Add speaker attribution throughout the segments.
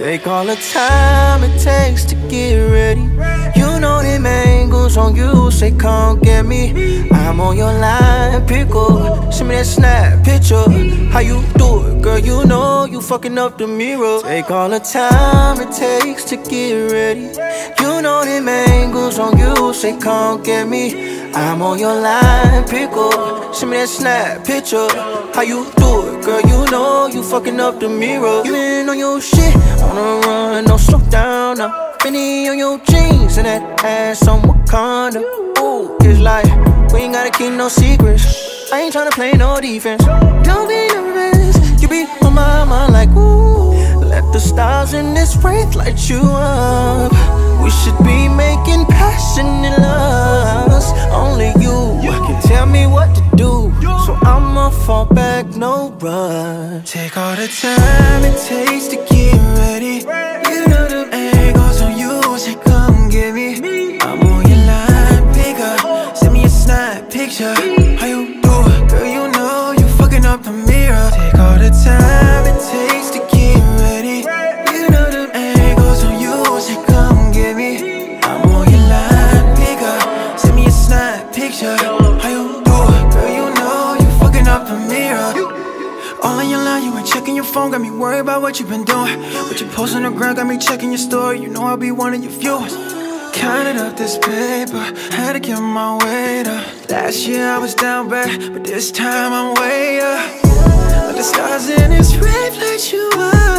Speaker 1: Take all the time it takes to get ready. You know them angles on you say come get me. I'm on your line, pick up, send me that snap picture. How you do it, girl, you know you fucking up the mirror. Take all the time it takes to get ready. You know them angles on you say come get me. I'm on your line, pick up, send me that snap picture. How you do it, girl, you know you fucking up the mirror. You been on your shit, on the run, no slow down now. Fendi on your jeans and that ass on Wakanda. Ooh, it's like, we ain't gotta keep no secrets. I ain't tryna play no defense. Don't be nervous, you be on my mind like ooh. Let the stars in this race light you up. We should be making passionate loves. Only you can tell me what to do, so I'ma fall back, no rush. Take all the time it takes to get ready. You know the angles on you, say come get me. I'm on your line, pick up, send me a snap picture. How you do it, girl, you know you fucking up the mirror. Take all the time it takes to get ready. You know the angles on you, say come get me. I'm on your line, pick up, send me a snap picture. How you do it, girl, you know you fucking up the mirror. All in your line, you ain't checking your phone, got me worried about what you been doing. What you post on the ground, got me checking your story. You know I'll be one of your viewers. Counted up this paper, had to get my weight up. Last year I was down bad, but this time I'm way up. But the stars in this rave light you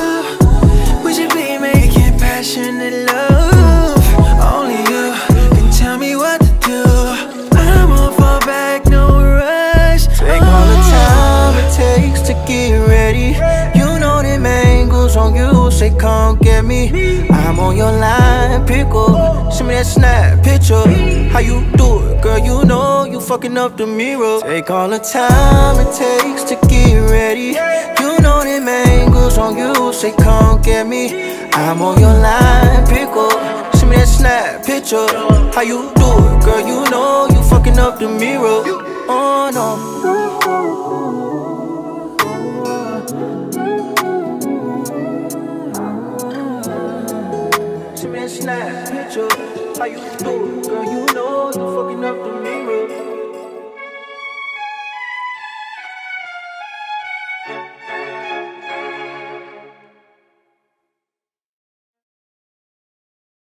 Speaker 1: up. We should be making passionate love. Only you can tell me what to do. I'm on fall back, no rush. Take all the time it takes to get ready. You know them angles on you say come get me. I'm on your line, pick up, send me that snap picture. How you do it, girl, you know you fucking up the mirror. Take all the time it takes to get ready. You know them angles on you say come get me. I'm on your line, pick up, send me that snap picture. How you do it, girl, you know you fucking up the mirror. Oh no. Send me that snap picture. How you do it, girl, you know you fucking up the mirror.